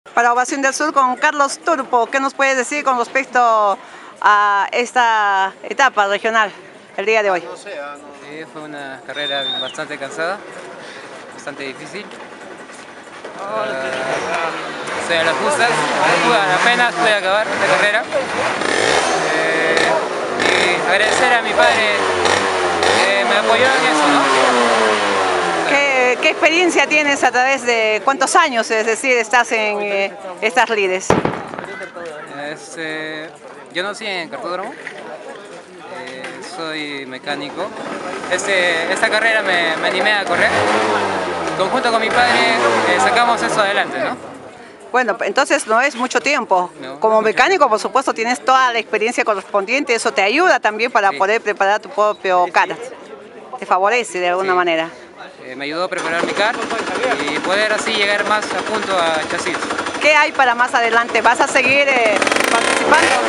Para Ovación del Sur con Carlos Turpo, ¿qué nos puedes decir con respecto a esta etapa regional el día de hoy? Sí, fue una carrera bastante cansada, bastante difícil. O sea, las justas, apenas pude acabar la carrera. Y agradecer a mi padre que me apoyó en eso, ¿no? ¿Qué experiencia tienes a través de cuántos años, es decir, estás en estas lides? Yo nací en Cartódromo, soy mecánico. Esta carrera me animé a correr. Conjunto con mi padre sacamos eso adelante, ¿no? Bueno, entonces no es mucho tiempo. No, Como mecánico, por supuesto, tienes toda la experiencia correspondiente, eso te ayuda también para poder preparar tu propio kart. Te favorece de alguna manera. Me ayudó a preparar mi kart y poder así llegar más a punto a chasis. ¿Qué hay para más adelante? ¿Vas a seguir participando?